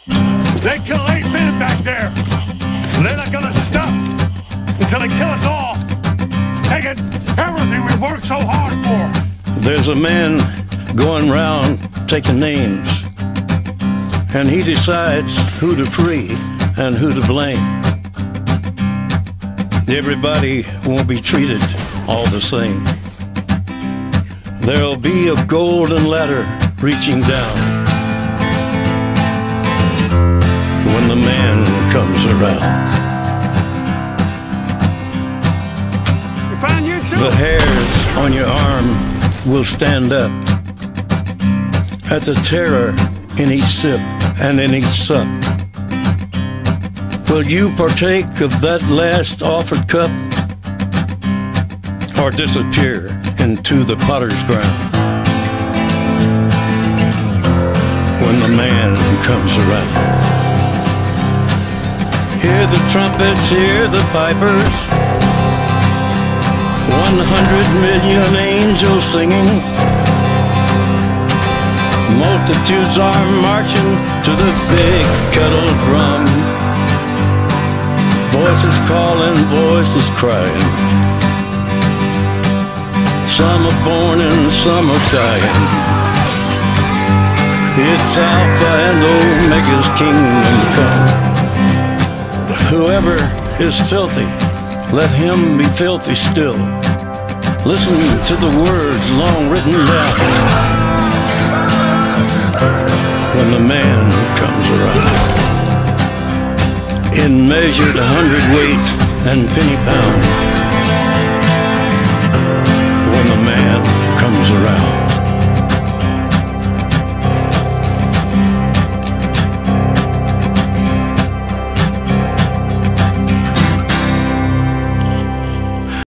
They killed 8 men back there. And they're not gonna stop until they kill us all. Taking everything we worked so hard for. There's a man going round taking names, and he decides who to free and who to blame. Everybody won't be treated all the same. There'll be a golden ladder reaching down when the man comes around. We found you too. The hairs on your arm will stand up at the terror in each sip and in each sup. Will you partake of that last offered cup, or disappear into the potter's ground when the man comes around? Hear the trumpets, hear the pipers, 100 million angels singing. Multitudes are marching to the big kettle drum. Voices calling, voices crying. Some are born and some are dying. It's Alpha and Omega's kingdom come. Whoever is filthy, let him be filthy still. Listen to the words long written down when the man comes around. In measured hundredweight and penny pound when the man comes around.